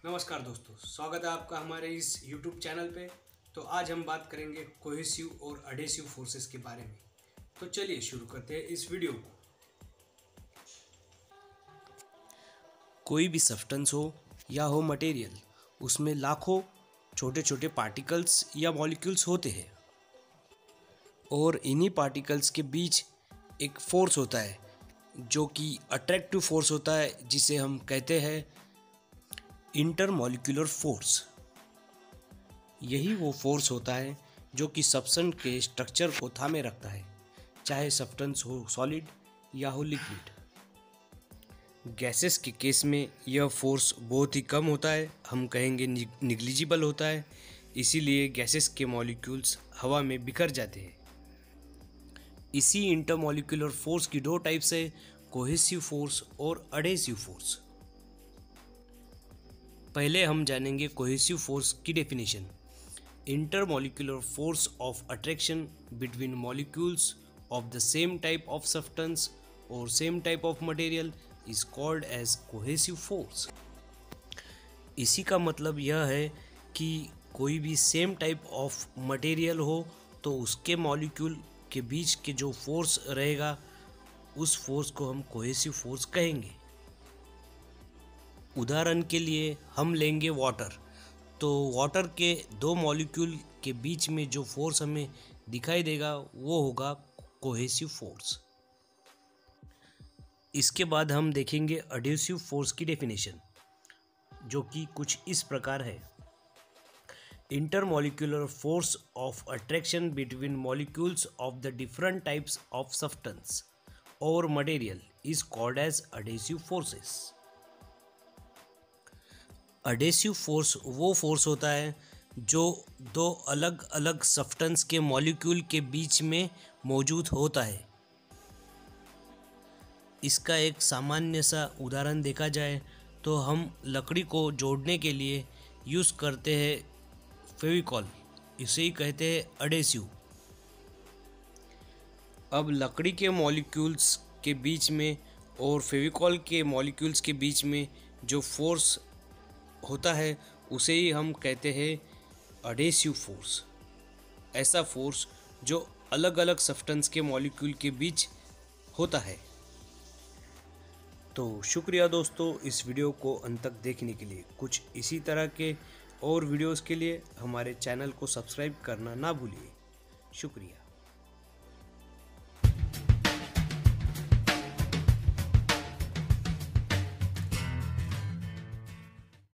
नमस्कार दोस्तों, स्वागत है आपका हमारे इस YouTube चैनल पे। तो आज हम बात करेंगे कोहेसिव और अडेसिव फोर्सेस के बारे में। तो चलिए शुरू करते हैं इस वीडियो को। कोई भी सब्सटेंस हो या हो मटेरियल, उसमें लाखों छोटे छोटे पार्टिकल्स या मॉलिक्यूल्स होते हैं और इन्हीं पार्टिकल्स के बीच एक फोर्स होता है जो कि अट्रैक्टिव फोर्स होता है, जिसे हम कहते हैं इंटरमॉलिक्यूलर फोर्स। यही वो फोर्स होता है जो कि सब्सटेंस के स्ट्रक्चर को थामे रखता है, चाहे सब्सटेंस हो सॉलिड या हो लिक्विड। गैसेस के केस में यह फोर्स बहुत ही कम होता है, हम कहेंगे निग्लिजिबल होता है। इसीलिए गैसेस के मॉलिक्यूल्स हवा में बिखर जाते हैं। इसी इंटरमॉलिक्यूलर फोर्स की दो टाइप्स है, कोहेसिव फोर्स और अडेसिव फोर्स। पहले हम जानेंगे कोहेसिव फोर्स की definition. Intermolecular force of attraction between molecules of the same type of substance और same type of material is called as cohesive force. इसी का मतलब यह है कि कोई भी सेम टाइप ऑफ मटेरियल हो तो उसके मॉलिक्यूल के बीच के जो फोर्स रहेगा, उस फोर्स को हम कोहेसिव फोर्स कहेंगे। उदाहरण के लिए हम लेंगे वाटर। तो वाटर के दो मॉलिक्यूल के बीच में जो फोर्स हमें दिखाई देगा वो होगा कोहेसिव फोर्स। इसके बाद हम देखेंगे अडेसिव फोर्स की डेफिनेशन, जो कि कुछ इस प्रकार है। Intermolecular force of attraction between molecules of the different types of substance और material is called as adhesive forces. Adhesive force वो फोर्स होता है जो दो अलग अलग सब्सटेंस के मॉलिक्यूल के बीच में मौजूद होता है। इसका एक सामान्य सा उदाहरण देखा जाए तो हम लकड़ी को जोड़ने के लिए यूज़ करते हैं फेविकॉल, इसे ही कहते हैं अडेसिव। अब लकड़ी के मॉलिक्यूल्स के बीच में और फेविकॉल के मॉलिक्यूल्स के बीच में जो फोर्स होता है उसे ही हम कहते हैं अडेसिव फोर्स। ऐसा फोर्स जो अलग अलग सब्सटेंस के मॉलिक्यूल के बीच होता है। तो शुक्रिया दोस्तों, इस वीडियो को अंत तक देखने के लिए। कुछ इसी तरह के और वीडियोस के लिए हमारे चैनल को सब्सक्राइब करना ना भूलिए। शुक्रिया।